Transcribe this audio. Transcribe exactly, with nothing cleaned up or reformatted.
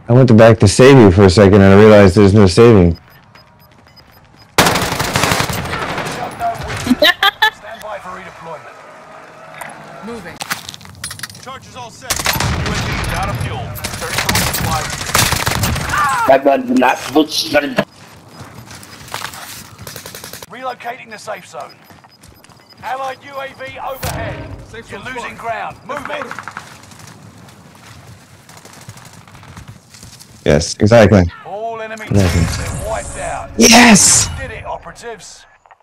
I went to back to save you for a second and I realized there's no saving. Stand by for redeployment. Moving. Charges all set. U A V out of fuel. thirty-four supplies. Relocating the safe zone. Allied U A V overhead. Safe You're losing ground. Move it. Yes, exactly. All enemy teams have wiped out. Yes! Did it, operatives.